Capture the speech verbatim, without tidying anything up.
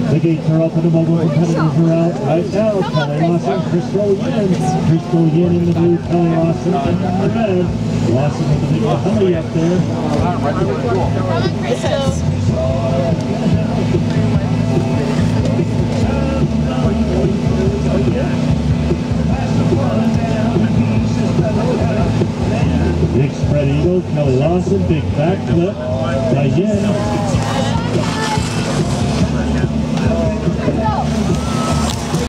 The gates are open, the Mogul competitors are out right now. Kelly Lawson, Krystle Yin. Krystle Yin in the blue, Kelly Lawson in the red. Lawson with the big Kelly up there. Big spread eagle, Kelly Lawson, big backflip by Yin.